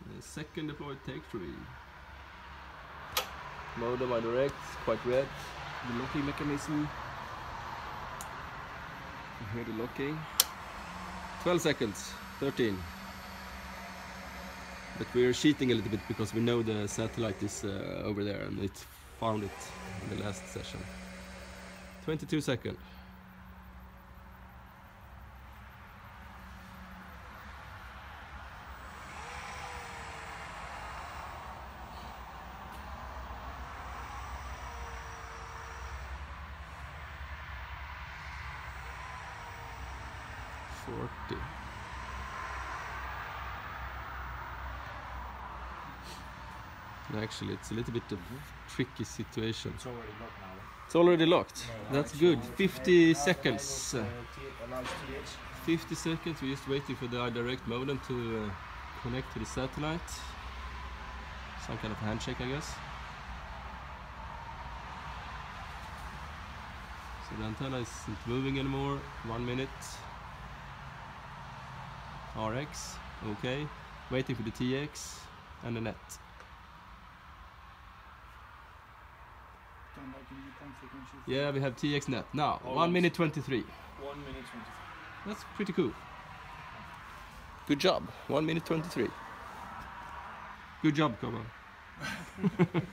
The second deploy, take 3. Modem I direct, quite red. The locking mechanism. I hear the locking. 12 seconds, 13. But we're cheating a little bit because we know the satellite is over there and it found it in the last session. 22 seconds. Actually, it's a little bit of a tricky situation. It's already locked now. It's already locked. No, that's good. 50 seconds. Allows TX. 50 seconds. We're just waiting for the iDirect modem to connect to the satellite. Some kind of handshake, I guess. So the antenna isn't moving anymore. 1 minute. RX. Okay. Waiting for the TX and the net. Yeah, we have TX net. Now, 1 minute 23. 1 minute 23. That's pretty cool. Good job. 1 minute 23. Good job, Kobo.